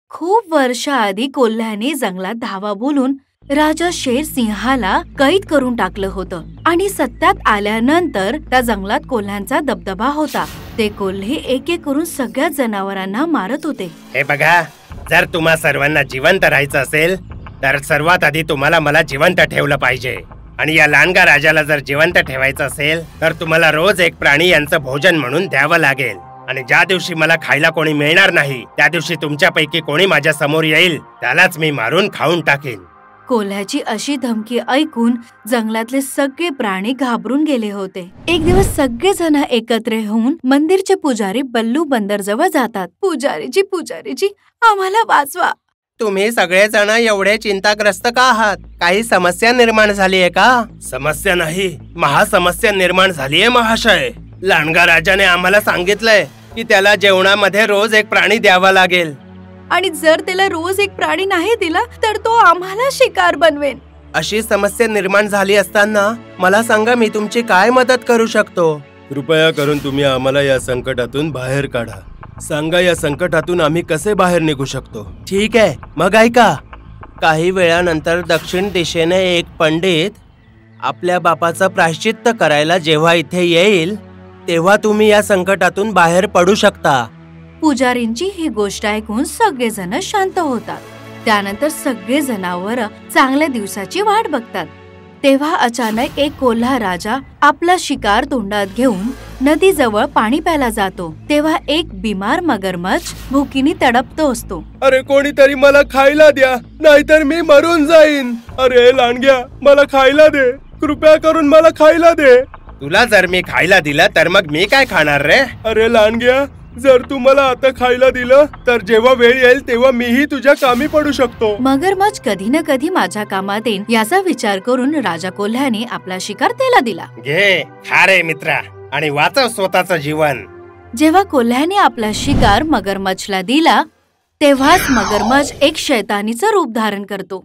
खूप वर्षाआधी कोल्ह्याने जंगलात धावा बोलून राजा शेर सिंहाला कैद करून टाकलं होतं आणि सत्यात आल्यानंतर त्या जंगलात कोल्ह्यांचा दबदबा होता. ते कोल्हे एक एक करून सगळ्या जनावरांना मारत होते. हे बघा, जर तुम्हा सर्वांना जिवंत राहायचं असेल तर सर्वात आधी तुम्हाला मला जिवंत ठेवलं पाहिजे. आणि या लांडगा राजाला जर जिवंत ठेवायचं असेल तर तुम्हाला रोज एक प्राणी यांचं भोजन म्हणून द्यावं लागेल. आणि ज्या दिवशी मला खायला कोणी मिळणार नाही त्या दिवशी तुमच्यापैकी कोणी माझ्या समोर येईल त्यालाच मी मारून खाऊन टाकेन. कोल्ह्याची अशी धमकी ऐकून जंगलातले सगळे प्राणी घाबरून गेले होते. एक दिवस सगळे जण एकत्र होऊन मंदिरचे पुजारी बल्लू बंदर जवळ जातात. पुजारीजी, आम्हाला वाचवा. तुम्ही सगळेजण एवढे चिंताग्रस्त का आहात? काही समस्या निर्माण झाली आहे का? समस्या नाही, महासमस्या निर्माण झालीये महाशय. लांडगा राजाने आम्हाला सांगितलंय की त्याला जेवणामध्ये रोज एक प्राणी द्यावा लागेल. आणि जर त्याला रोज एक प्राणी नाही दिला तर तो आम्हाला शिकार बनवेल. अशी समस्या निर्माण झाली असताना मला सांगा, मी तुमची काय मदत करू शकतो? कृपया करून तुम्ही आम्हाला या संकटातून बाहेर काढा. सांगा, या संकटातून आम्ही कसे बाहेर निघू शकतो? ठीक आहे, मग ऐका. काही वेळानंतर दक्षिण दिशेने एक पंडित आपल्या बापाचं प्रायश्चित्त करायला जेव्हा इथे येईल तेव्हा तुम्ही या संकटातून बाहेर पडू शकता. पुजारींची ही गोष्ट ऐकून सगळेजण शांत होतात. त्यानंतर सगळे जनावर चांगल्या दिवसाची वाट बघतात. तेव्हा अचानक एक कोल्हा राजा आपला शिकार तोंडात घेऊन नदीजवळ पाणी प्यायला जातो. तेव्हा एक बिमार मगरमच्छ भुकीने तडपतो असतो. अरे कोणीतरी मला खायला द्या, नाहीतर मी मरून जाईन. अरे लांडग्या, मला खायला दे, कृपया करून मला खायला दे. तुला जर मी खायला दिलं तर मग मी काय खाणार रे? अरे लांडग्या, जर तू मला आता खायला दिलं तर जेव्हा वेळ येईल तेव्हा मीही तुझ्या कामी पडू शकतो. मगरमच्छ कधी ना कधी माझ्या कामात येईल याचा विचार करून राजा कोल्ह्याने आपला शिकार त्याला दिला. घे, खा रे मित्रा आणि वाचव स्वतःचं जीवन. जेव्हा कोल्ह्याने आपला शिकार मगरमच्छला दिला तेव्हाच मगरमच्छ एक शैतानीचं रूप धारण करतो.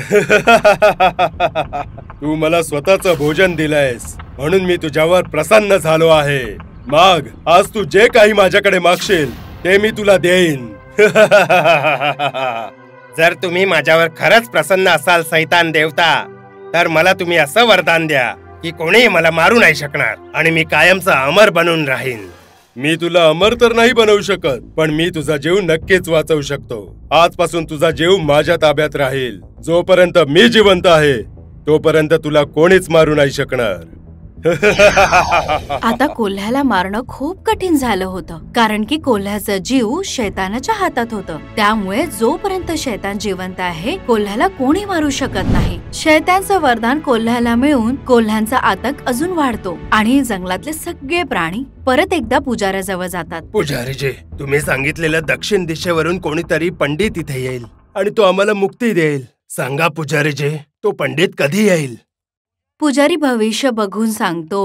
तू मला स्वतःचं भोजन दिलंयस म्हणून मी तुझ्यावर प्रसन्न झालो आहे. माग, आज तू जे काही माझ्याकडे मागशील ते मी तुला देईन. जर तुम्ही माझ्यावर खरंच प्रसन्न असाल सैतान देवता, तर मला तुम्ही असं वरदान द्या की कोणीही मला मारू नाही शकणार आणि मी कायमचा अमर बनून राहीन. मी तुला अमर तर नाही बनवू शकत, पण मी तुझा जीव नक्कीच वाचवू शकतो. आजपासून तुझा जीव माझ्या ताब्यात राहील. जोपर्यंत मी जिवंत आहे तोपर्यंत तुला कोणीच मारू नाही शकणार. आता कोल्ह्याला मारणं खूप कठीण झालं होतं, कारण की कोल्ह्याचा जीव शैतानाच्या हातात होतं. त्यामुळे जोपर्यंत शैतान जिवंत आहे कोल्ह्याला कोणी मारू शकत नाही. शैतानचं वरदान कोल्ह्याला मिळून कोल्ह्यांचा आतंक अजून वाढतो आणि जंगलातले सगळे प्राणी परत एकदा पुजाऱ्याजवळ जातात. पुजारीजी, तुम्ही सांगितलेलं दक्षिण दिशेवरून कोणीतरी पंडित इथे येईल आणि तो आम्हाला मुक्ती देईल. सांगा पुजारीजी, तो पंडित कधी येईल? पुजारी भविष्य बघून सांगतो,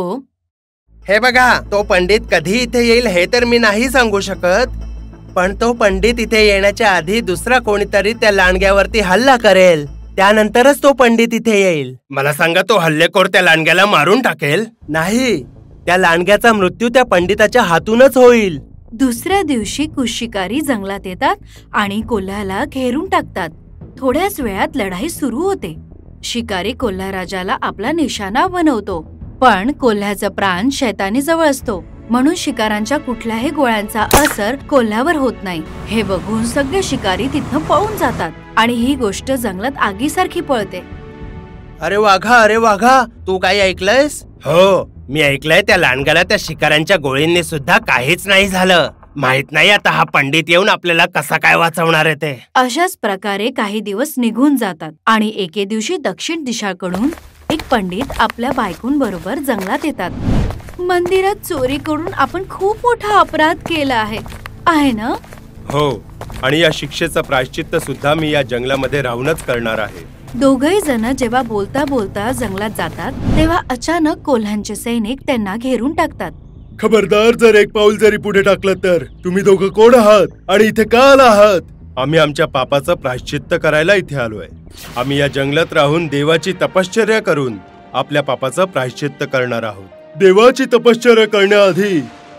हे बघा, तो पंडित कधी इथे येईल हे तर मी नाही सांगू शकत, पण तो पंडित इथे येण्याच्या आधी दुसरा कोणीतरी त्या लांडग्यावरती हल्ला करेल, त्यानंतरच तो पंडित इथे येईल. मला सांगा, तो हल्लेखोर त्या लांडग्याला मारून टाकेल? नाही, त्या लांडग्याचा मृत्यू त्या पंडिताच्या हातूनच होईल. दुसऱ्या दिवशी कुशिकारी जंगलात येतात आणि कोल्ह्याला घेरून टाकतात. थोड्याच वेळात लढाई सुरू होते. शिकारी कोल्हा राजाला आपला निशाणा बनवतो, पण कोल्ह्याचा प्राण शैतानी जवळ असतो म्हणून शिकारांच्या कुठल्याही गोळ्यांचा असर कोल्ह्यावर होत नाही. हे बघून सगळे शिकारी तिथनं पळून जातात आणि ही गोष्ट जंगलात आगीसारखी पळते. अरे वाघा, तू काही ऐकलंयस? हो, मी ऐकलंय त्या लांडग्याला त्या शिकाऱ्यांच्या गोळींनी सुद्धा काहीच नाही झालं. माहित नाही आता हा पंडित येऊन आपल्याला कसा काय वाचवणार आहे ते. अशाच प्रकारे काही दिवस निघून जातात आणि एके दिवशी दक्षिण दिशाकडून एक पंडित आपल्या बायकोंबरोबर जंगलात येतात. मंदिरात चोरी करून आपण खूप मोठा अपराध केला आहे ना? हो, आणि या शिक्षेचं प्रायश्चित्त सुद्धा मी या जंगलामध्ये राहूनच करणार आहे. दोघही जण जेव्हा बोलता बोलता जंगलात जातात तेव्हा अचानक कोल्ह्यांचे सैनिक त्यांना घेरून टाकतात. खबरदार, जर एक पाऊल जरी पुढे टाकलं तर तुम्ही दोघं कोण आहात आणि इथे का आला आहात? आम्ही आमच्या पापाचं प्रायश्चित्त करायला इथे आलोय. आम्ही या जंगलात राहून देवाची तपश्चर्या करून आपल्या पापाचं प्रायश्चित्त करणार आहोत. देवाची तपश्चर्या करण्याआधी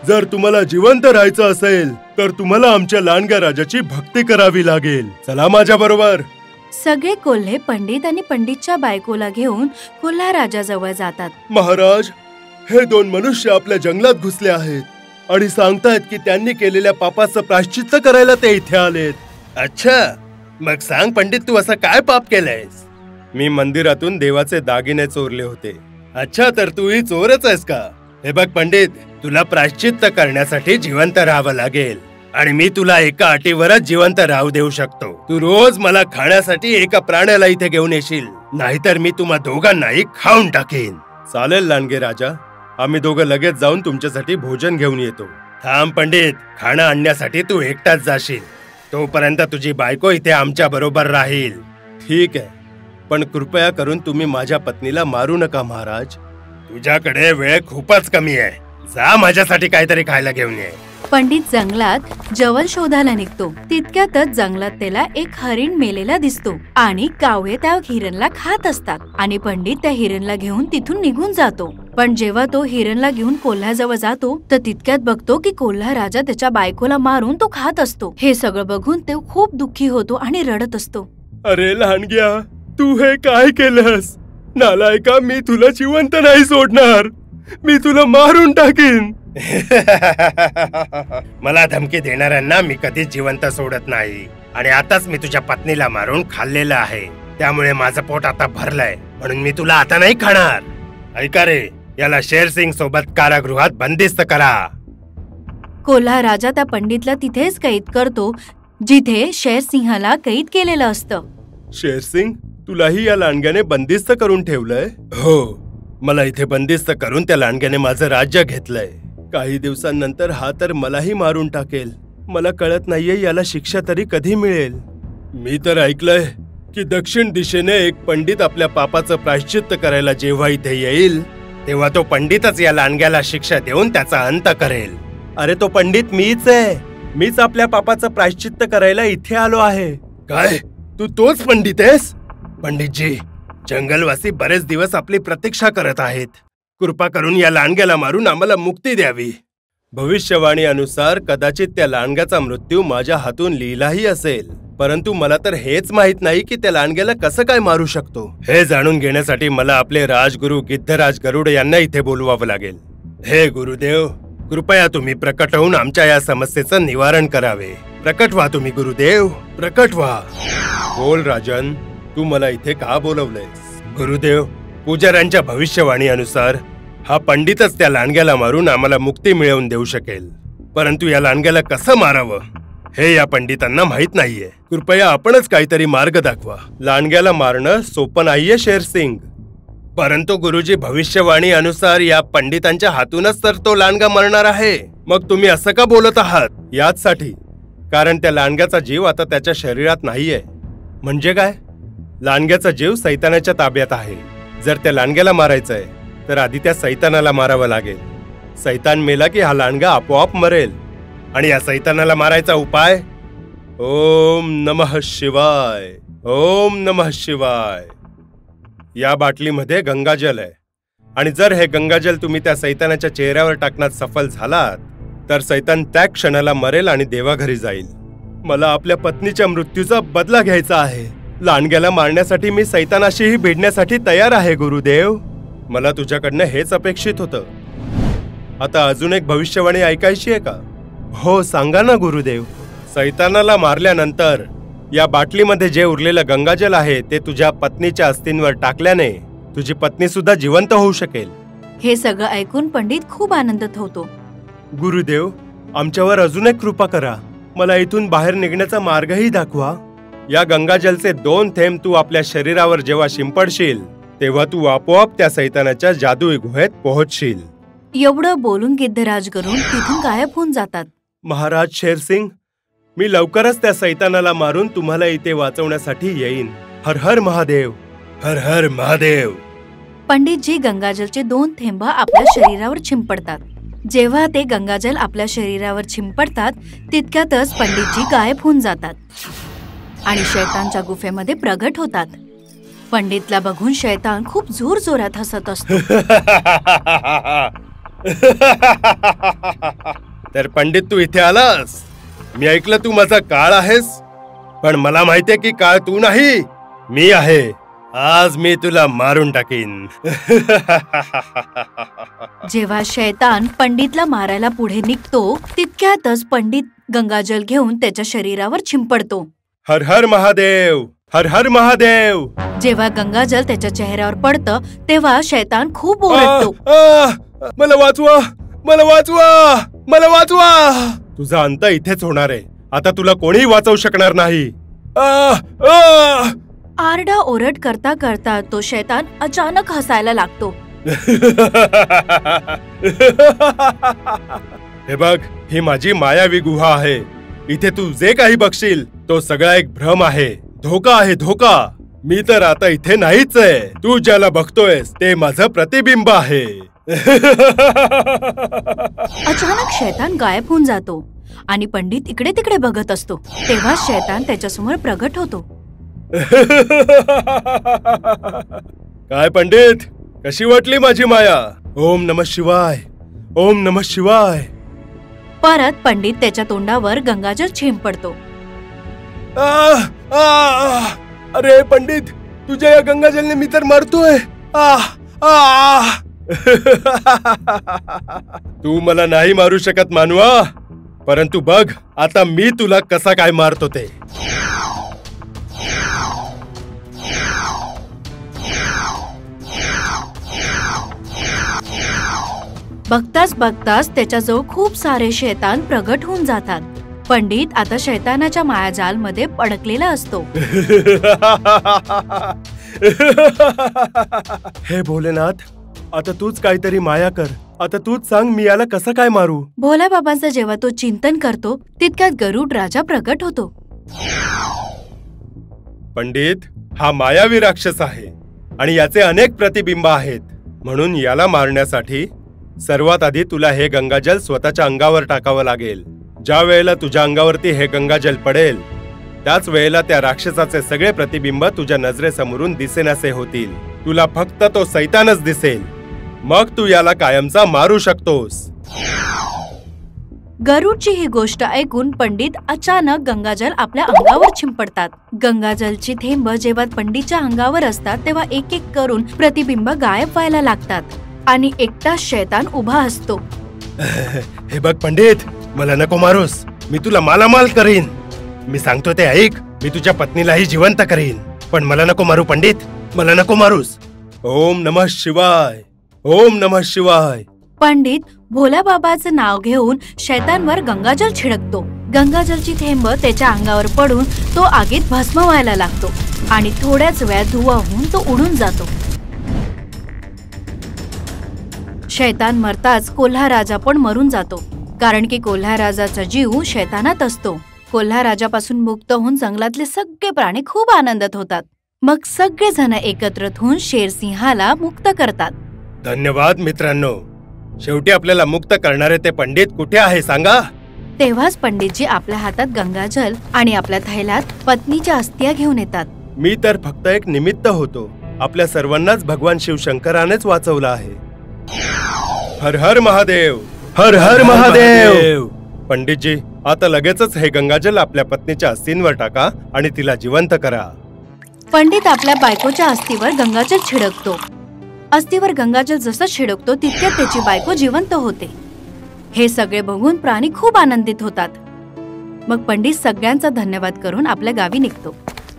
जर तुम्हाला जिवंत राहायचं असेल तर तुम्हाला आमच्या लांडग्या राजाची भक्ती करावी लागेल. चला माझ्या बरोबर. सगळे कोल्हे पंडित आणि पंडितच्या बायकोला घेऊन कोल्हा राजाजवळ जातात. महाराज, हे दोन मनुष्य आपल्या जंगलात घुसले आहेत आणि सांगतायत की त्यांनी केलेल्या पापाचं प्रायश्चित्त करायला ते इथे आलेत. अच्छा, मग सांग पंडित, तू असं काय पाप केलंयस? मी मंदिरातून देवाचे दागिने चोरले होते. अच्छा, तर तू ही चोरच आहेस का? हे बघ पंडित, तुला प्रायश्चित्त करण्यासाठी जिवंत राहावं लागेल आणि मी तुला एका अटीवरच जिवंत राहू देऊ शकतो. तू रोज मला खाण्यासाठी एका प्राण्याला इथे घेऊन येशील, नाहीतर मी तुम्हा दोघांनाही खाऊन टाकेन. चालेल लांडगे राजा, आम्ही दोघं लगेच जाऊन तुमच्यासाठी भोजन घेऊन येतो. थांब पंडित, खाणं आणण्यासाठी तू एकटाच जाशील. तोपर्यंत तुझी बायको इथे आमच्या बरोबर राहील. ठीक आहे, पण कृपया करून तुम्ही माझ्या पत्नीला मारू नका महाराज. तुझ्याकडे वेळ खूपच कमी आहे. जा माझ्यासाठी काहीतरी खायला घेऊन ये. पंडित जंगलात जेवण शोधायला निघतो. तितक्यातच जंगलात त्याला एक हरिण मेलेला दिसतो आणि कावळे त्या हिरणला खात असतात आणि पंडित त्या हिरणला घेऊन तिथून निघून जातो. पण जेव्हा तो हिरणला घेऊन कोल्ह्याजवळ जातो तर तितक्यात बघतो की कोल्हा राजा त्याच्या बायकोला मारून तो खात असतो. हे सगळं बघून तो खूप दुःखी होतो आणि रडत असतो. अरे लहानग्या, तू हे काय केलंस? नालायका, मी तुला जिवंत नाही सोडणार. मी तुला मारून टाकीन. मला धमकी देणाऱ्यांना मी कधीच जिवंत सोडत नाही आणि आताच मी तुझ्या पत्नीला मारून खाल्लेलं आहे. त्यामुळे माझं पोट आता भरलंय, म्हणून मी तुला आता नाही खाणार. ऐका रे, याला शेरसिंग सोबत कारागृहात बंदिस्त करा. कोल्हा राजा त्या पंडितला तिथेच कैद करतो जिथे शेरसिंहाला कैद केलेलं असतं. शेरसिंग, तुलाही या लांडग्याने बंदिस्त करून ठेवलंय? हो, मला इथे बंदिस्त करून त्या लांडग्याने माझं राज्य घेतलंय. काही दिवसांनंतर हा तर मलाही मारून टाकेल. मला कळत नाहीये याला शिक्षा तरी कधी मिळेल. मी तर ऐकलंय की दक्षिण दिशेने एक पंडित आपल्या पापाचं प्रायश्चित्त करायला जेव्हा इथे येईल तेव्हा तो पंडितच या लांडग्याला शिक्षा देऊन त्याचा अंत करेल. अरे, तो पंडित मीच आहे. मीच आपल्या पापाचं प्रायश्चित्त करायला इथे आलो आहे. काय, तू तोच पंडित आहेस? पंडितजी, जंगलवासी बरेच दिवस आपली प्रतीक्षा करत आहेत. कृपा करून या लांडग्याला मारून आम्हाला मुक्ती द्यावी. भविष्यवाणी अनुसार कदाचित त्या लांडग्याचा मृत्यू माझ्या हातून लिहिलाही असेल, परंतु मला तर हेच माहित नाही की त्या लांडग्याला कसं काय मारू शकतो. हे जाणून घेण्यासाठी मला आपले राजगुरु गिद्धराज गरुड यांना इथे बोलवावं लागेल. हे गुरुदेव, कृपया तुम्ही प्रकट होऊन आमच्या या समस्येचं निवारण करावे. प्रकट व्हा तुम्ही गुरुदेव, प्रकट व्हा. बोल राजन, तू मला इथे का बोलवलंयस? गुरुदेव, पुजाऱ्यांच्या भविष्यवाणी अनुसार हा पंडितच त्या लांडग्याला मारून आम्हाला मुक्ती मिळवून देऊ शकेल, परंतु या लांडग्याला कसं मारावं हे या पंडितांना माहित नाहीये. कृपया आपणच काहीतरी मार्ग दाखवा. लांडग्याला मारणं सोपं नाहीये शेरसिंग. परंतु गुरुजी, भविष्यवाणी अनुसार या पंडितांच्या हातूनच तर तो लांडगा मरणार आहे. मग तुम्ही असं का बोलत आहात? याचसाठी, कारण त्या लांडग्याचा जीव आता त्याच्या शरीरात नाहीये. म्हणजे काय? लांडग्याचा जीव सैतानाच्या ताब्यात आहे. जर त्या लांडग्याला मारायचंय तर आधी त्या सैतानाला मारावं लागेल. सैतान मेला की हा लांडगा आपोआप मरेल. आणि या सैतानाला मारायचा उपाय, ओम नमः शिवाय, ओम नमः शिवाय. या बाटलीमध्ये गंगाजल आहे आणि जर हे गंगाजल तुम्ही त्या सैतानाच्या चेहऱ्यावर टाकण्यात सफल झालात तर सैतान त्या क्षणाला मरेल आणि देवाघरी जाईल. मला आपल्या पत्नीच्या मृत्यूचा बदला घ्यायचा आहे. लांडग्याला मारण्यासाठी मी सैतानाशीही भिडण्यासाठी तयार आहे गुरुदेव. मला तुझ्याकडनं हेच अपेक्षित होतं. आता अजून एक भविष्यवाणी ऐकायची आहे का? हो, सांगा ना गुरुदेव. सैतानाला मारल्यानंतर या बाटलीमध्ये जे उरलेलं गंगाजल आहे ते तुझ्या पत्नीच्या अस्थींवर टाकल्याने तुझी पत्नी सुद्धा जिवंत होऊ शकेल. हे सगळं ऐकून पंडित खूप आनंदित होतो. गुरुदेव, आमच्यावर अजून एक कृपा करा. मला इथून बाहेर निघण्याचा मार्गही दाखवा. या गंगाजलचे 2 थेंब तू आपल्या शरीरावर जेव्हा शिंपडशील तेव्हा तू आपोआप त्या सैतानाच्या जादुई गुहेत पोहोचशील. एवढं बोलून गिद्धराज गरुड तिथून गायब होऊन जातात. महाराज शेरसिंग, मी लवकरच त्या सैतानाला मारून तुम्हाला इथे वाचवण्यासाठी येईन. हर हर महादेव, हर हर महादेव. पंडितजी गंगाजलचे 2 थेंब आपल्या शरीरावर शिंपडतात. जेव्हा ते गंगाजल आपल्या शरीरावर शिंपडतात तितक्यातच पंडितजी गायब होऊन जातात आणि शैतानच्या गुफेमध्ये प्रगट होतात. पंडितला बघून शैतान खूप जोर जोरात हसत असतो. तर पंडित, तू इथे आलास. मी ऐकलं तू माझा काळ आहेस, पण मला माहितीये की काळ तू नाही, मी आहे. आज मी तुला मारून टाकीन. जेव्हा शैतान पंडितला मारायला पुढे निघतो, तितक्यातच पंडित गंगाजल घेऊन त्याच्या शरीरावर शिंपडतो. हर हर महादेव, हर हर महादेव. जेव्हा गंगाजल त्याच्या चेहऱ्यावर पडतं, तेव्हा शैतान खूप ओरडतो. मला वाचवा, मला वाचवा, मला वाचवा. तुझा अंत इथेच होणार आहे. आता तुला कोणीही वाचवू शकणार नाही. आरडा ओरड करता करता तो शैतान अचानक हसायला लागतो. हे बघ, ही माझी मायावी गुहा आहे. इथे तू जे काही बघशील तो सगळा एक भ्रम आहे, धोका आहे, धोका. मी तर आता इथे नाहीच आहे. तू ज्याला बघतोयस ते माझं प्रतिबिंब आहे. अचानक शैतान गायब होऊन जातो आणि पंडित इकडे तिकडे बघत असतो. तेव्हा शैतान त्याच्यासमोर प्रगट होतो. काय पंडित, कशी वाटली माझी माया? ओम नमः शिवाय, ओम नमः शिवाय. परत पंडित त्याच्या तोंडावर गंगाजल शिंपडतो. अरे पंडित, तुझ्या या गंगाजलने मी तर मरतोय. तू मला नाही मारू शकत मानवा, परंतु बघ आता मी तुला कसा काय मारतो ते. बघताच बघताच त्याच्याजवळ खूप सारे शैतान प्रगट होऊन जातात. पंडित आता शैतानाच्या मायाजाल मध्ये अडकलेला असतो. हे भोलेनाथ, आता तूच काहीतरी माया कर. आता तूच सांग, मी याला कसं काय मारू? भोल्या बाबांचं जेव्हा तो चिंतन करतो, तितक्यात गरुड राजा प्रगट होतो. पंडित, हा मायावी राक्षस आहे आणि याचे अनेक प्रतिबिंब आहेत. म्हणून याला मारण्यासाठी सर्वात आधी तुला हे गंगाजल स्वतःच्या अंगावर टाकावं लागेल. ज्या वेळेला तुझ्या अंगावरती हे गंगाजल पडेल, त्याच वेळेला त्या राक्षसाचे सगळे प्रतिबिंब तुझ्या नजरेसमोरून दिसेनासे होतील. तुला फक्त तो सैतानच दिसेल. मग तू याला कायमचा मारू शकतोस. गरुडची ही गोष्ट ऐकून पंडित अचानक गंगाजल आपल्या अंगावर शिंपडतात. गंगाजलची थेंब जेव्हा पंडितच्या अंगावर असतात, तेव्हा एक एक करून प्रतिबिंब गायब व्हायला लागतात आणि एकटा शैतान उभा असतो. हे बघ पंडित, मला नको मारूस. मी तुला मालामाल करीन. मी सांगतो ते ऐक. मी तुझ्या पत्नीलाही जिवंत करीन, पण मला नको मारू पंडित, मला नको मारूस. ओम नमः शिवाय, ओम नमः शिवाय. पंडित भोल्या बाबाचं नाव घेऊन शैतानवर गंगाजल छिडकतो. गंगाजलची थेंब त्याच्या अंगावर पडून तो आगीत भस्म व्हायला लागतो आणि थोड्याच वेळात धुवा होऊन तो उडून जातो. शैतान मरताच कोल्हा राजा पण मरून जातो, कारण की कोल्हा राजाचा जीव शैतानात असतो. कोल्हा राजापासून मुक्त होऊन जंगलातले सगळे प्राणी खूप आनंदात होतात. मग सगळे जण एकत्र होऊन शेरसिंहाला मुक्त करतात. धन्यवाद मित्रांनो. शेवटी आपल्याला मुक्त करणारे ते पंडित कुठे आहे सांगा? तेव्हाच पंडितजी आपल्या हातात गंगाजल आणि आपल्या थैल्यात पत्नीच्या अस्थिया घेऊन येतात. मी तर फक्त एक निमित्त होतो. आपल्या सर्वांनाच भगवान शिवशंकरानेच वाचवलं आहे. हर हर महादेव, हर हर महादेव. पंडितजी, आता लगेचच हे गंगाजल आपल्या पत्नीच्या अस्थींवर टाका आणि तिला जिवंत करा. पंडित आपल्या बायकोच्या अस्थीवर गंगाजल छिडकतो. अस्थीवर गंगाजल जसं छिडकतो तितक्यात त्याची बायको जिवंत होते. हे सगळे बघून प्राणी खूप आनंदित होतात. मग पंडित सगळ्यांचा धन्यवाद करून आपल्या गावी निघतो.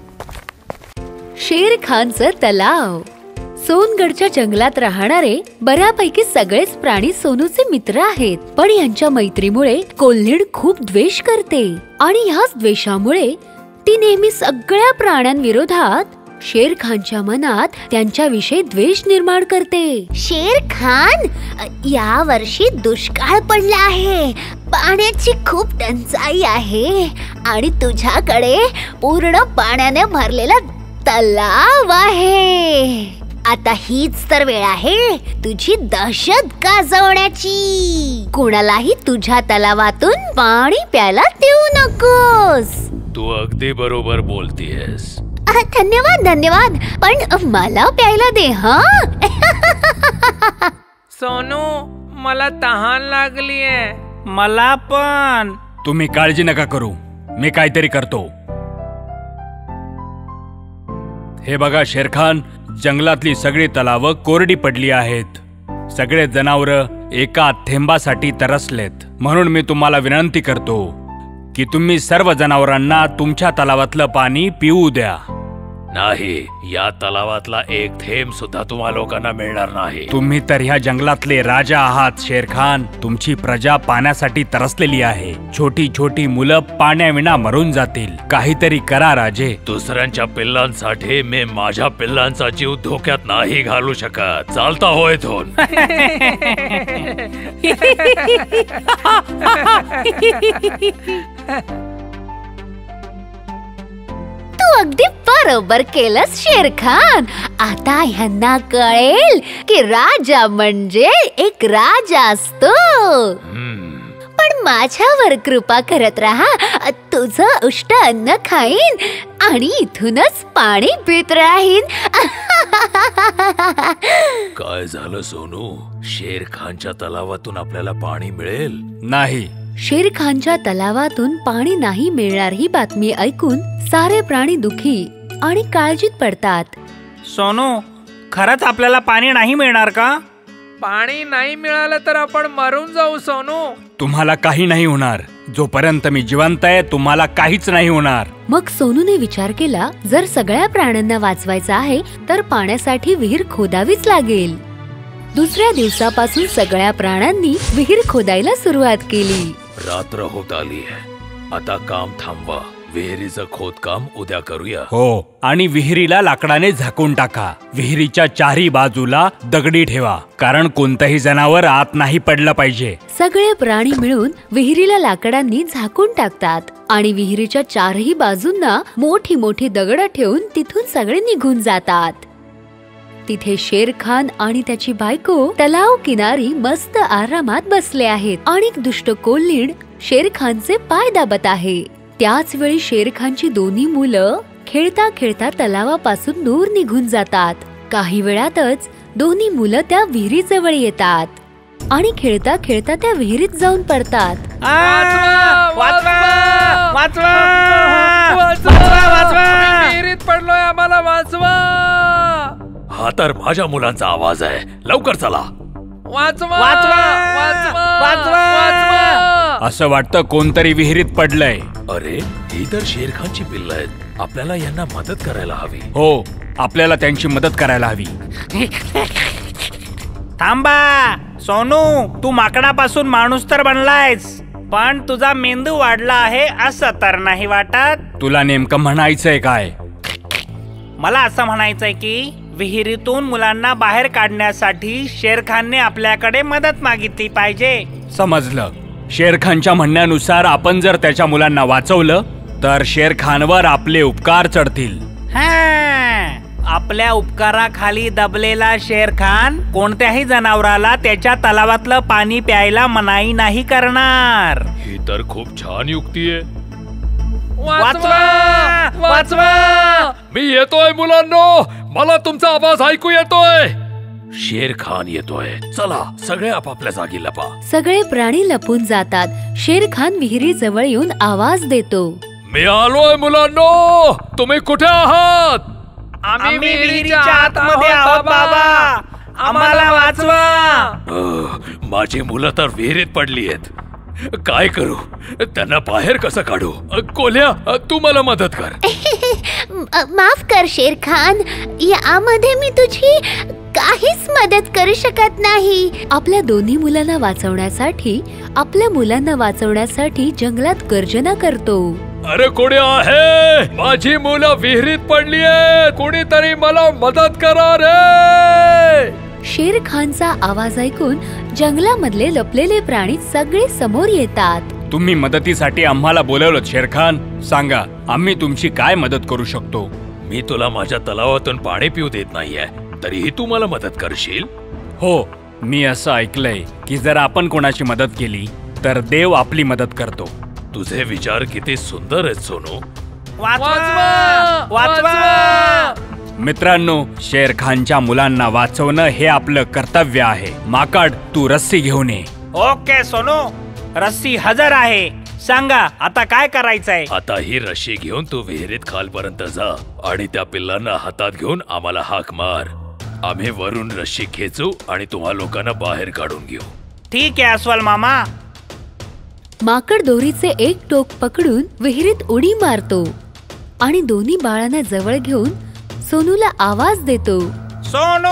शेर खानचं तलाव. सोनगडच्या जंगलात राहणारे बऱ्यापैकी सगळेच प्राणी सोनूचे मित्र आहेत, पण यांच्या मैत्रीमुळे कोल्हीड खूप द्वेष करते आणि ह्याच द्वेषामुळे ती नेहमी सगळ्या प्राण्यांविरोधात शेर खानच्या मनात त्यांच्याविषयी द्वेष निर्माण करते. शेर खान, या वर्षी दुष्काळ पडला आहे, पाण्याची खूप टंचाई आहे आणि तुझ्याकडे पूर्ण पाण्याने भरलेला तलाव आहे. आता हीच तर वेळ आहे तुझी दहशत गाजवण्याची. कुणालाही तुझ्या तलावातून पाणी प्यायला देऊ नकोस. तू अगदी बरोबर बोलतीयस. धन्यवाद धन्यवाद, पण मला प्यायला दे. हा सोनू, मला तहान लागलीये. मला पण. तुम्ही काळजी नका करू, मी काहीतरी करतो. हे बघा शेरखान, जंगलातली सगळी तलावं कोरडी पडली आहेत. सगळे जनावरं एका थेंबासाठी तरसलेत. म्हणून मी तुम्हाला विनंती करतो की तुम्ही सर्व जनावरांना तुमच्या तलावातलं पाणी पिऊ द्या. नाही, या तलावातला एक थेंब सुद्धा तुम्हा लोकांना मिळणार नाही. तुम्ही तर ह्या जंगलातले राजा आहात शेरखान. तुमची प्रजा पाण्यासाठी तरसलेली आहे. छोटी छोटी मुलं पाण्याविना मरून जातील. काहीतरी करा राजे. दुसऱ्यांच्या पिल्लांसाठी मी माझ्या पिल्लांचा जीव धोक्यात नाही घालू शकत. चालता हो इथून. तू अगदी बरोबर केलंस शेरखान. आता ह्यांना कळेल की राजा म्हणजे एक राजा असतो. पण माझ्यावर कृपा करत राहा. तुझं उष्ट अन्न खाईन आणि इथूनच पाणी पित राहीन. काय झालं सोनू? शेरखानच्या तलावातून आपल्याला पाणी मिळेल? नाही. शेरखानच्या तलावातून पाणी नाही मिळणार ही बातमी ऐकून सारे प्राणी दुखी आणि काळजीत पडतात. सोनू, खरंच आपल्याला पाणी नाही मिळणार का? पाणी नाही मिळालं तर आपण मरून जाऊ सोनू. तुम्हाला काही नाही होणार. जोपर्यंत मी जिवंत आहे तुम्हाला काहीच नाही होणार. मग सोनूने विचार केला, जर सगळ्या प्राण्यांना वाचवायचं आहे तर पाण्यासाठी विहीर खोदावीच लागेल. दुसऱ्या दिवसापासून सगळ्या प्राण्यांनी विहीर खोदायला सुरुवात केली. रात्र होत आली आहे, आता काम थांबवा. विहिरीचं खोदकाम उद्या करूया. हो, आणि विहिरीला लाकडाने झाकून टाका. विहिरीच्या चारही बाजूला दगडी ठेवा, कारण कोणतंही जनावर आत नाही पडलं पाहिजे. सगळे प्राणी मिळून विहिरीला लाकडांनी झाकून टाकतात आणि विहिरीच्या चारही बाजूंना मोठी मोठी दगड ठेवून तिथून सगळे निघून जातात. तिथे शेरखान आणि त्याची बायको तलाव किनारी मस्त आरामात बसले आहेत आणि दुष्ट कोल्हीड शेरखानचे पाय दाबत आहे. त्याच वेळी शेरखानची दोन्ही मुलं खेळता खेळता तलावापासून दूर निघून जातात. काही वेळातच दोन्ही मुलं त्या विहिरीजवळ येतात आणि खेळता खेळता त्या विहिरीत जाऊन पडतात. विहिरीत पडलोय, आम्हाला वाचवा. हा तर माझ्या मुलांचा आवाज आहे. लवकर चला. वाचवा, वाचवा, वाचवा. असं वाटतं कोणतरी विहिरीत पडलंय. अरे, ही तर शेरखानची पिल्लं आहेत. आपल्याला यांना मदत करायला हवी. हो, आपल्याला त्यांची मदत करायला हवी. थांबा सोनू, तू माकडापासून माणूस तर बनलायस, पण तुझा मेंदू वाढला आहे असं तर नाही वाटत? तुला नेमकं म्हणायचंय काय? मला असं म्हणायचंय की विहिरीतून मुलांना बाहेर काढण्यासाठी शेरखानने आपल्याकडे मदत मागितली पाहिजे. समजलं. शेरखानच्या म्हणण्यानुसार आपण जर त्याच्या मुलांना वाचवलं तर शेरखानवर आपले उपकार चढतील. आपल्या उपकाराखाली दबलेला शेरखान कोणत्याही जनावराला त्याच्या तलावातलं पाणी प्यायला मनाई नाही करणार. ही तर खूप छान युक्ती आहे. वाचवा, वाचवा. मी येतोय मुलांनो, मला तुमचा आवाज ऐकू येतोय. शेरखान येतोय. चला, सगळे आपापल्या जागी लपा. सगळे प्राणी लपून जातात. शेरखान विहिरी जवळ येऊन आवाज देतो. मी आलोय मुलांनो, तुम्ही कुठे आहात? आम्ही विहिरीच्या आतमध्ये आहोत बाबा, आम्हाला वाचवा. माझी मुलं तर विहिरीत पडली आहेत. काय करू? त्यांना बाहेर कसं काढू? कोल्ह्या, तू मला मदत कर. माफ कर शेरखान, यामध्ये मी तुझी काहीच मदत करू शकत नाही. आपल्या दोन्ही मुलांना वाचवण्यासाठी जंगलात गर्जना करतो. अरे कोणी आहे? माझी मुलं विहिरीत पडली आहेत. कोणीतरी मला मदत करा रे. शेरखानचा आवाज ऐकून जंगलामधले लपलेले प्राणी सगळे समोर येतात. तुम्ही मदतीसाठी आम्हाला बोलवलं शेरखान. सांगा, आम्ही तुमची काय मदत करू शकतो? मी तुला माझ्या तलावातून पाणी पिऊ देत नाहीये, तरीही तू मला मदत करशील? हो, मी असं ऐकलंय की जर आपण कोणाची मदत केली तर देव आपली मदत करतो. तुझे विचार किती सुंदर आहेत सोनू. वाचवा, वाचवा. मित्रांनो, शेर खानच्या मुलांना वाचवणं हे आपलं कर्तव्य आहे. माकड, तू रस्सी घेऊन ये. ओके सोनू, रस्सी हजर आहे. सांगा आता काय करायचंय? आता ही रशी घेऊन तू विहिरीत खालपर्यंत जा आणि त्या पिल्लांना हातात घेऊन आम्हाला हाक मार. आम्ही वरून रशी खेचू आणि तुम्हा लोकांना बाहेर काढून घेऊ. ठीक आहे अस्वल मामा. माकड दोरीचे एक टोक पकडून विहिरीत उडी मारतो आणि दोन्ही बाळांना जवळ घेऊन सोनूला आवाज देतो. सोनू,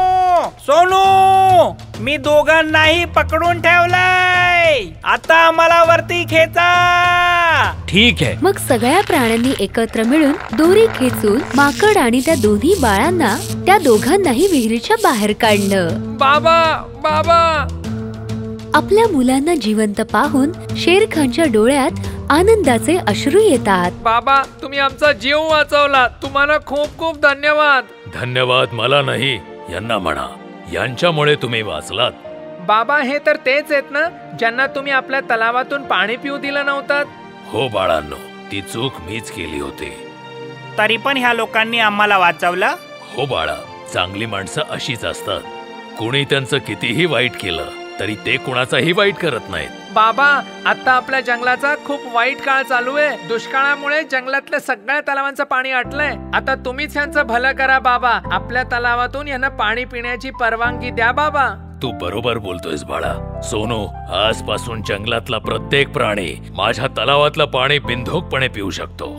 सोनू, मी दोघांनाही पकडून ठेवलंय. आता मला वरती खेचा. ठीक आहे. मग सगळ्या प्राण्यांनी एकत्र मिळून दोरी खेचून माकड आणि त्या दोन्ही बाळांना, त्या दोघांनाही विहिरीच्या बाहेर काढलं. बाबा, बाबा. आपल्या मुलांना जिवंत पाहून शेर खानच्या डोळ्यात आनंदाचे अश्रू येतात. बाबा, तुम्ही आमचा जीव वाचवला. तुम्हाला खूप खूप धन्यवाद. धन्यवाद मला नाही, यांना म्हणा. यांच्यामुळे तुम्ही वाचलात. बाबा, हे तर तेच आहेत ना ज्यांना तुम्ही आपल्या तलावातून पाणी पिऊ दिलं नव्हतं? हो बाळांनो, ती चूक मीच केली होती. तरी पण ह्या लोकांनी आम्हाला वाचवलं. हो बाळा, चांगली माणसं अशीच असतात. कुणी त्यांचं कितीही वाईट केलं तरी ते कुणाचाही वाईट करत नाहीत. बाबा, आता आपल्या जंगलाचा खूप वाईट काळ चालू आहे. दुष्काळामुळे जंगलातल्या सगळ्या तलावांचं पाणी आटलंय. आता तुम्हीच यांचं भलं करा बाबा. आपल्या तलावातून यांना पाणी पिण्याची परवानगी द्या बाबा. तू बरोबर बोलतोयस बाळा. सोनू, आजपासून जंगलातला प्रत्येक प्राणी माझ्या तलावातलं पाणी बिनधोकपणे पिऊ शकतो.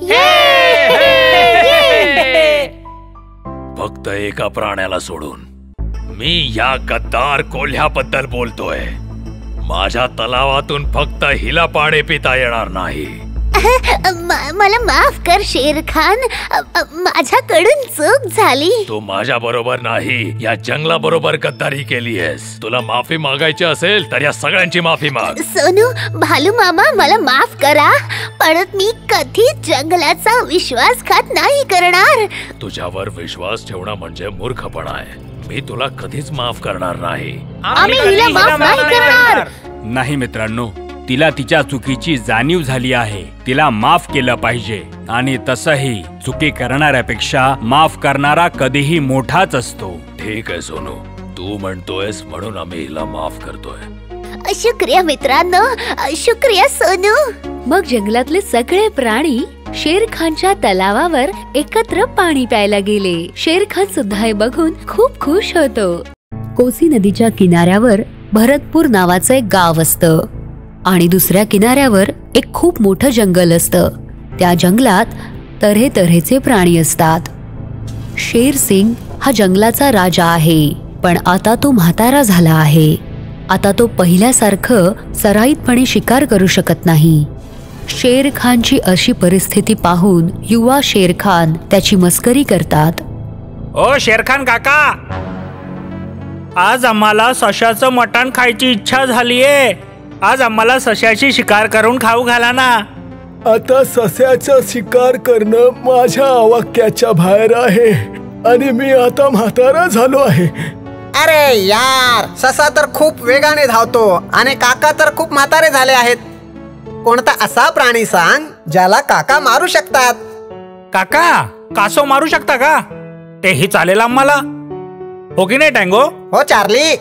फक्त एका प्राण्याला सोडून. मी या गद्दार कोल्ह्याबद्दल बोलतोय. माझ्या तलावातून फक्त हिला पाणी पिता येणार नाही. मला माफ कर शेर खान, माझ्याकडून चूक झाली. तू माझ्या बरोबर नाही, या जंगला बरोबर गद्दारी केलीयस. तुला माफी मागायची असेल तर या सगळ्यांची माफी माग. सोनू, भालू मामा, मला माफ करा. परत मी कधीच जंगलाचा विश्वासघात नाही करणार. तुझ्यावर विश्वास ठेवणं म्हणजे मूर्खपणा आहे. मी तुला कधीच माफ करणार नाही. आम्ही हिला माफ नाही करणार. नाही मित्रांनो, तिला तिच्या चुकीची जाणीव झाली आहे. तिला माफ केलं पाहिजे. आणि तसंही चुकी करणाऱ्यापेक्षा माफ करणारा कधीही मोठाच असतो. ठीक आहे सोनू, तू म्हणतोयस म्हणून आम्ही हिला माफ करतोय. शुक्रिया मित्रांनो, शुक्रिया सोनू. मग जंगलातले सगळे प्राणी शेर खानच्या तलावावर एकत्र पाणी प्यायला गेले. शेर खान सुद्धा हे बघून खूप खुश होतो. कोसी नदीच्या किनाऱ्यावर भरतपूर नावाचं एक गाव असतं आणि दुसऱ्या किनाऱ्यावर एक खूप मोठं जंगल असतं. त्या जंगलात तऱ्हेतऱ्हेचे प्राणी असतात. शेर सिंग हा जंगलाचा राजा आहे, पण आता तो म्हातारा झाला आहे. आता तो पहिल्यासारखं सराईतपणे शिकार करू शकत नाही. शेर खानची अशी परिस्थिती पाहून युवा शेर खान त्याची मस्करी करतात. ओ शेर खान काका, आज आम्हाला सश्याचं मटण खायची इच्छा झालीये. आज आम्हाला सश्याची शिकार करून खाऊ घाला ना. आता सस्याचा शिकार करणं माझ्या आवाक्याच्या बाहेर आहे आणि मी आता म्हातारा झालो आहे. अरे यार, ससा तर खूप वेगाने धावतो आणि काका तर खूप म्हातारे झाले आहेत. कोणता असा प्राणी सांग ज्याला काका मारू शकतात? काका, कासव मारू शकता का? तेही चालेल आम्हाला. हो की नाही टँगो? हो चार्ली.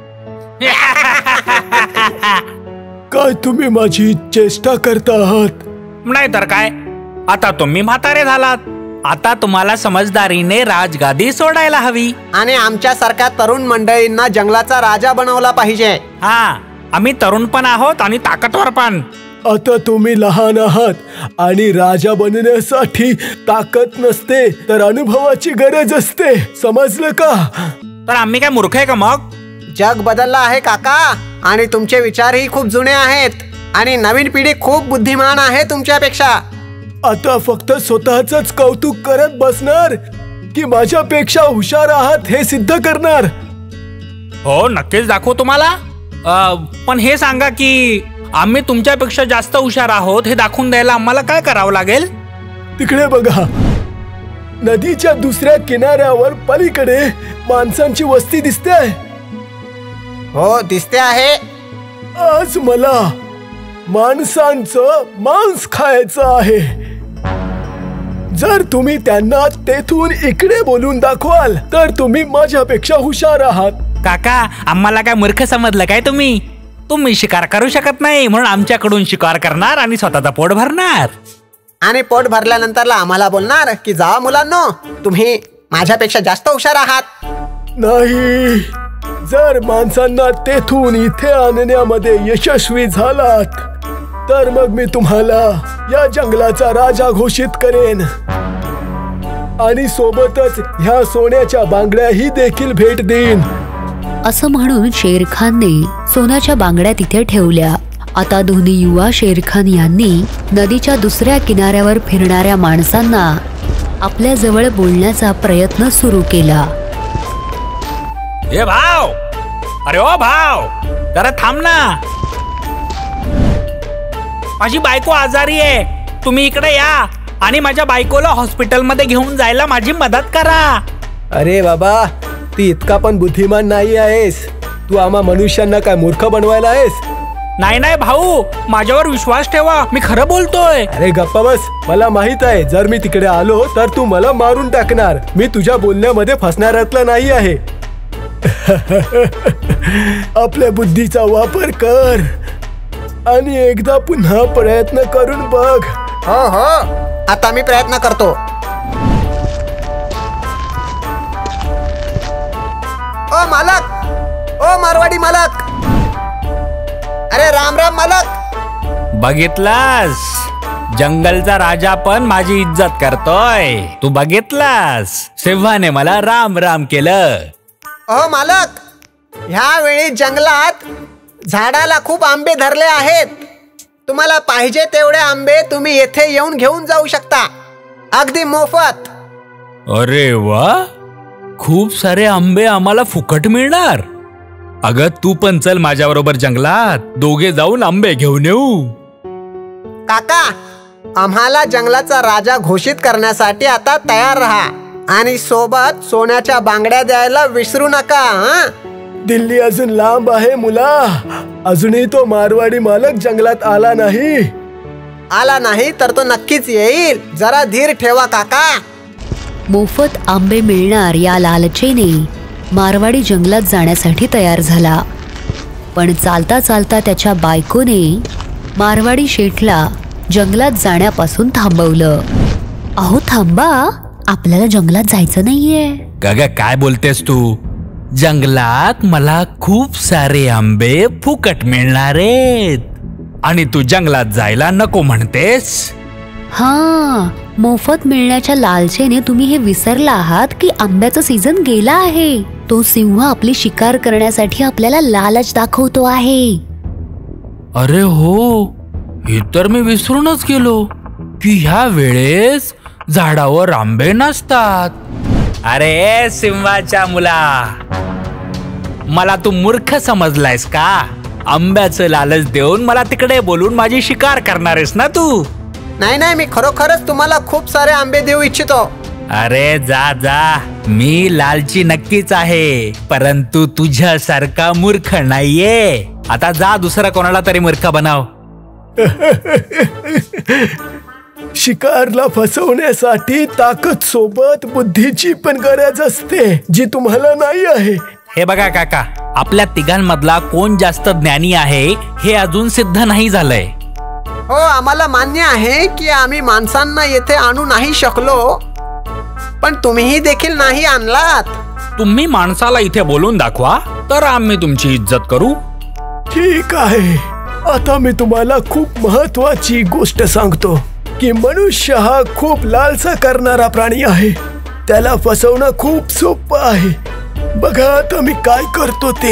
काय तुम्ही माझी चेष्टा करता आहात? नाही तर काय, आता तुम्ही म्हातारे झालात. आता तुम्हाला समजदारीने राजगादी सोडायला हवी आणि आमच्यासारख्या तरुण मंडळींना जंगलाचा राजा बनवला पाहिजे. हा, आम्ही तरुण पण आहोत आणि ताकदवर पण. आता तुम्ही लहान आहात आणि राजा बनण्यासाठी ताकद नसते तर अनुभवाची गरज असते. समजलं का? तर आम्ही काय मूर्ख आहे का मग? जग बदललं आहे काका आणि तुमचे विचारही खूप जुने आहेत आणि नवीन पिढी खूप बुद्धिमान आहे तुमच्यापेक्षा. आता फक्त स्वतःच कौतुक करत बसणार की माझ्यापेक्षा हुशार आहात हे सिद्ध करणार? हो, नक्कीच दाखवू तुम्हाला. पण हे सांगा की आम्ही तुमच्यापेक्षा जास्त हुशार आहोत हे दाखवून द्यायला आम्हाला काय करावं लागेल? तिकडे बघा, नदीच्या दुसऱ्या किनाऱ्यावर पलीकडे माणसांची वस्ती दिसते. हो, दिसते आहे. आज मला माणसांचं मांस खायचं आहे. जर तुम्ही त्यांना तेथून इकडे बोलून दाखवाल तर तुम्ही माझ्यापेक्षा हुशार आहात. काका, आम्हाला काय मूर्ख समजलं काय तुम्ही? तुम्ही शिकार करू शकत नाही म्हणून आमच्याकडून शिकार करणार आणि स्वतःचा पोट भरणार. आणि पोट भरल्यानंतरला आम्हाला बोलणार की जावा मुलांनो, तुम्ही माझ्यापेक्षा जास्त हुशार आहात. नाही, जर माणसांना तेथून इथे आणण्यामध्ये यशस्वी झालात तर मग मी तुम्हाला या जंगलाचा राजा घोषित करेन आणि सोबतच ह्या सोन्याच्या बांगड्याही देखील भेट देईन. असं म्हणून शेरखानने सोन्याच्या बांगड्या तिथे ठेवल्या. आता दोन्ही युवा शेरखान यांनी नदीच्या दुसऱ्या किनाऱ्यावर फिरणाऱ्या माणसांना आपल्या जवळ बोलण्याचा प्रयत्न सुरू केला. ए भाव, अरे ओ भाव, जरा थांब ना. माझी बायको आजारी आहे, तुम्ही इकडे या आणि माझ्या बायकोला हॉस्पिटलमध्ये घेऊन जायला माझी मदत करा. अरे बाबा, ती इतका पण बुद्धिमान नाही आहेस. तू आम्हा मनुष्यांना काय मूर्ख बनवायला आहेस? नाही नाही भाऊ, माझ्यावर विश्वास ठेवा, मी खरं बोलतोय. अरे गप्पा बस. मला माहित आहे जर मी तिकडे आलो तर तू मला मारून टाकणार. मी तुझ्या बोलण्यामध्ये फसणाऱ्यातला नाही आहे. आपल्या बुद्धीचा वापर कर आणि एकदा पुन्हा प्रयत्न करून बघ. हो हो, आता मी प्रयत्न करतो. ओ मालक, ओ मारवाडी मालक, अरे राम राम मालक. बघितलास, जंगलचा राजा पण माझी इज्जत करतोय. तू बघितलास, सिंहाने मला राम राम केलं. ओ मालक, ह्या वेळी जंगलात झाडाला खूप आंबे धरले आहेत. तुम्हाला पाहिजे तेवढे आंबे तुम्ही येथे येऊन घेऊन जाऊ शकता, अगदी मोफत. अरे वा, खूप सारे आंबे आम्हाला फुकट मिळणार. अगं तू पण चल माझ्या बरोबर जंगलात, दोघे जाऊन आंबे घेऊन येऊ. काका, आम्हाला जंगलाचा राजा घोषित करण्यासाठी आता तयार राहा आणि सोबत सोन्याच्या बांगड्या द्यायला विसरू नका. दिल्ली अजून लांब आहे मुला. अजूनही तो मारवाडी मालक जंगलात आला नाही. आला नाही तर तो नक्कीच येईल. जरा धीर ठेवा काका. मोफत आंबे मिळणार या लालचेने मारवाडी जंगलात जाण्यासाठी तयार झाला. पण चालता चालता त्याच्या बायकोने मारवाडी शेठला जंगलात जाण्यापासून थांबवलं. अहो थांबा, आपल्याला जंगलात जायचं नाहीये. गगा काय बोलतेस तू? जंगलात मला खूप सारे आंबे फुकट मिळणार आहेत आणि तू जंगलात जायला नको म्हणतेस? हा, मोफत मिळण्याच्या लालचेने तुम्ही हे विसरला आहात की आंब्याचा सीझन गेला आहे. तो सिंह आपली शिकार करण्यासाठी आपल्याला लालच दाखवतो आहे. अरे हो, हे तर मी विसरूनच गेलो की ह्या वेळेस झाडावर आंबे नसतात. अरे सिंहाच्या मुला, मला तू मूर्ख समजलायस का? आंब्याचं लालच देऊन मला तिकडे बोलून माझी शिकार करणारेस ना तू? नाही नाही, मी खरोखरच तुम्हाला खूप सारे आंबे देऊ इच्छितो. अरे जा जा, मी लालची नक्कीच आहे, परंतु तुझ्यासारखा मूर्ख नाहीये. आता जा, दुसरा कोणाला तरी मूर्ख बनाव. शिकारला फसवण्यासाठी ताकद सोबत बुद्धीची पण गरज असते, जी तुम्हाला नाही आहे. हे बघा काका, आपल्या तिघांमधला कोण जास्त ज्ञानी आहे हे अजून सिद्ध नाही झालंय. हो, आम्हाला मान्य आहे की आम्ही माणसांना येथे आणू नाही शकलो, पण तुम्हीही देखील नाही आणलात. तुम्ही माणसाला इथे बोलून दाखवा, तर आम्ही तुमची इज्जत करू. ठीक आहे, आता मी तुम्हाला खूप महत्वाची गोष्ट सांगतो की मनुष्य हा खूप लालसा करणारा प्राणी आहे. त्याला फसवणं खूप सोपं आहे. बघा आता मी काय करतो ते.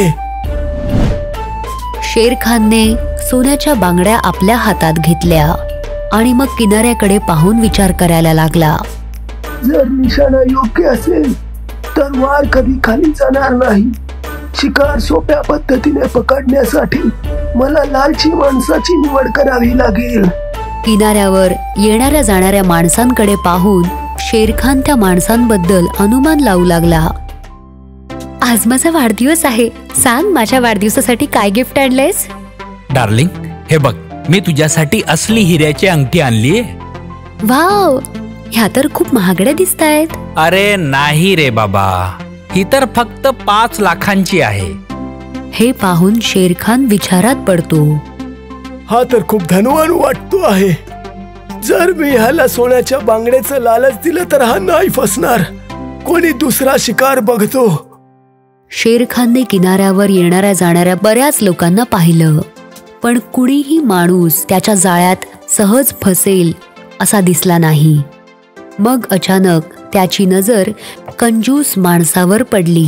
शेरखानने सोन्याच्या बांगड्या आपल्या हातात घेतल्या आणि मग किनाऱ्याकडे पाहून विचार करायला लागला. जर निशाणा योग्य असेल तर वार कधी खाली जाणार नाही. शिकार सोप्या पद्धतीने पकडण्यासाठी मला लालची माणसाची निवड करावी लागेल. किनाऱ्यावर येणाऱ्या जाणाऱ्या माणसांकडे पाहून शेरखान त्या माणसांबद्दल अनुमान लावू लागला. आज माझा वाढदिवस आहे, सांग माझ्या वाढदिवसासाठी काय गिफ्ट आणलंयस? डार्लिंग, हे बघ, मी तुझ्यासाठी असली हिऱ्याची अंगठी आणलीये. वाव, ह्या तर खूप महागड्या दिसतायत. अरे नाही रे बाबा, ही तर फक्त 5 लाखांची आहे. हे पाहून शेरखान विचारात पडतो. हा तर खूप धनवान वाटतो आहे. जर मी ह्याला सोन्याच्या बांगड्याचं लालच दिलं तर हा नाही फसणार. कोणी दुसरा शिकार बघतो. शेरखानने किनाऱ्यावर येणाऱ्या जाणाऱ्या बऱ्याच लोकांना पाहिलं, पण कुणीही माणूस त्याच्या जाळ्यात सहज फसेल असा दिसला नाही. मग अचानक त्याची नजर कंजूस माणसावर पडली.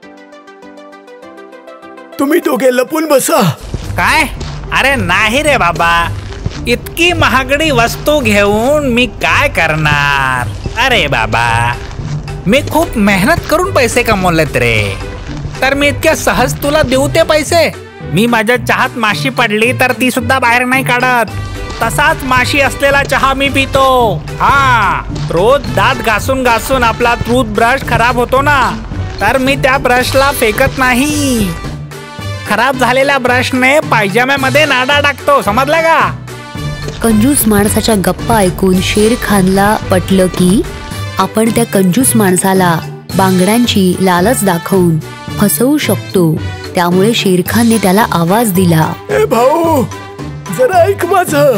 तुम्ही दोघे लपून बसा. काय? अरे नाही रे बाबा, इतकी महागडी वस्तू घेऊन मी काय करणार? अरे बाबा, मी खूप मेहनत करून पैसे कमवलेत रे. तर मी इतक्या सहज तुला देऊ ते पैसे? मी माझ्या चहात माशी पडली तर ती सुद्धा बाहेर नाही काढत. तसाच माशी असलेला चहा मी पितो. हा, रोज दात घासून घासून आपला टूथब्रश खराब होतो ना, तर मी त्या ब्रशला फेकत नाही. खराब झालेल्या ब्रशने पायजाम्यामध्ये नाडा टाकतो, समजलं का? कंजूस माणसाच्या गप्पा ऐकून शेरखानला पटलं की आपण त्या कंजूस माणसाला बांगड्यांची लालच दाखवून फसवू शकतो. त्यामुळे शेरखानने त्याला आवाज दिला. ए भाऊ, जरा ऐक माझं.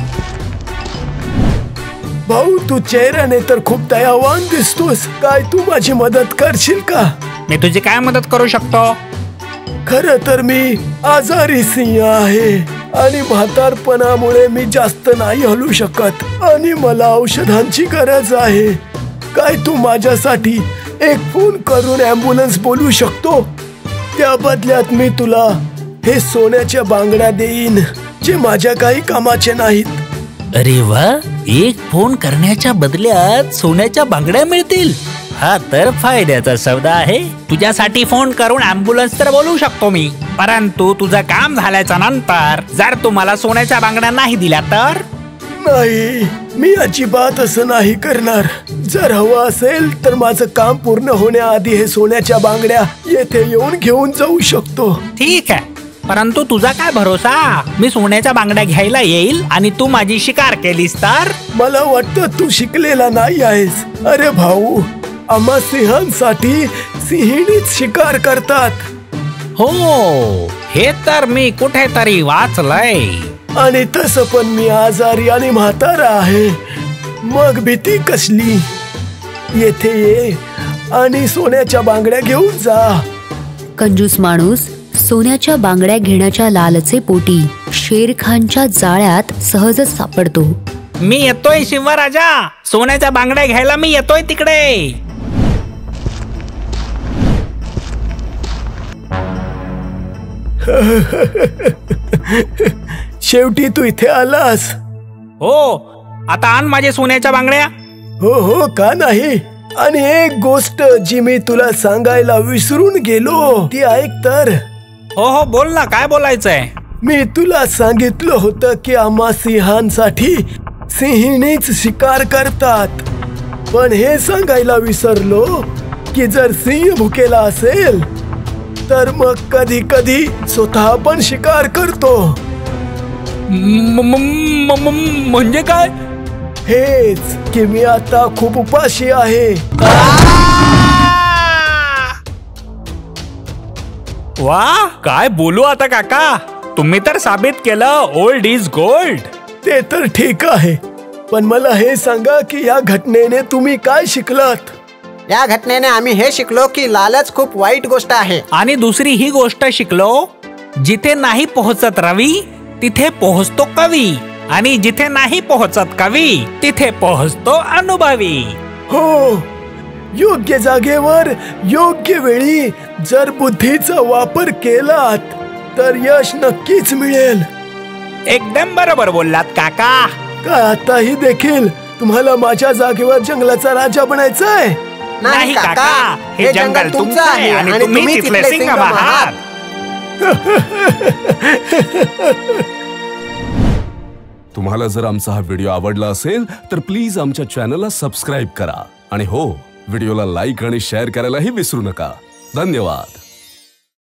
भाऊ, तू चेहऱ्याने तर खूप दयावान दिसतोस. काय तू माझी मदत करशील का? मी तुझी काय मदत करू शकतो? खरं तर मी आजारी सिंह आहे आणि म्हातारपणामुळे मी जास्त नाही हलू शकत आणि मला औषधांची गरज आहे. काय तू माझ्यासाठी एक फोन करून ॲम्ब्युलन्स बोलवू शकतो? त्या बदल्यात मी तुला हे सोन्याच्या बांगड्या देईन जे माझ्या काही कामाचे नाहीत. अरे वा, एक फोन करण्याच्या बदल्यात सोन्याच्या बांगड्या मिळतील. हा तर फायद्याचा सौदा आहे. तुझ्यासाठी फोन करून ॲम्ब्युलन्स तर बोलवू शकतो मी, परंतु तुझं काम झाल्याच्या नंतर जर तू मला सोन्याच्या बांगड्या नाही दिल्या तर? नाही, मी अजिबात असं नाही करणार. जर हवं असेल तर माझं काम पूर्ण होण्याआधी हे सोन्याच्या बांगड्या येथे येऊन घेऊन जाऊ शकतो. ठीक आहे, परंतु तुझा काय भरोसा? मी सोन्याच्या बांगड्या घ्यायला येईल आणि तू माझी शिकार केलीस तर? मला वाटतं तू शिकलेला नाही आहेस. अरे भाऊ, आम्हा सिंहांसाठी सिंहिणीच शिकार करतात. हो, हे तर मी कुठेतरी वाचलंय. आणि तसं पण मी आजारी आणि म्हातारा आहे. मग भीती कसली? येथे ये आणि सोन्याच्या बांगड्या घेऊन जा. कंजूस माणूस सोन्याच्या बांगड्या घेण्याच्या लालचे पोटी शेरखानच्या जाळ्यात सहजच सापडतो. मी येतोय शिवराजा, सोन्याच्या बांगड्या घ्यायला मी येतोय तिकडे. शेवटी तू इथे आलास. हो, आता आण माझे सोन्याच्या बांगड्या. हो हो, का नाही. आणि एक गोष्ट जी मी तुला सांगायला विसरून गेलो ती ऐक तर. हो हो, बोल ना, काय बोलायचंय? मी तुला सांगितलं होतं की आम्हा सिंहांसाठी सिंहिणीच शिकार करतात, पण हे सांगायला विसरलो की जर सिंह भुकेला असेल तर मग कधी कधी स्वतः पण शिकार करतो. म्हणजे काय? हेच की मी आता खूप उपाशी आहे. वा, काय बोलू आता काका. तुम्ही तर साबित केलं ओल्ड इज गोल्ड. ते तर ठीक आहे, पण मला हे सांगा की या घटनेने तुम्ही काय शिकलात? या घटनेने आम्ही हे शिकलो की लालच खूप वाईट गोष्ट आहे. आणि दुसरी ही गोष्ट शिकलो, जिथे नाही पोहोचत रवी तिथे पोहोचतो कवी, आणि जिथे नाही पोहोचत कवी तिथे पोहोचतो अनुभवी. हो, योग्य जागेवर योग्य वेळी जर बुद्धीचा वापर केलात तर यश नक्कीच मिळेल. एकदम बरोबर बोललात काका. का आताही देखील तुम्हाला माझ्या जागेवर जंगलाचा राजा बनायचंय? नाही काका, हे जंगल तुमचं आहे आणि तुम्ही तिथले सिंह आहात. तुम्हाला जर आमचा हा व्हिडिओ आवडला असेल तर प्लीज आमच्या चॅनलला सबस्क्राईब करा आणि हो, व्हिडिओला लाईक आणि शेअर करायलाही विसरू नका. धन्यवाद.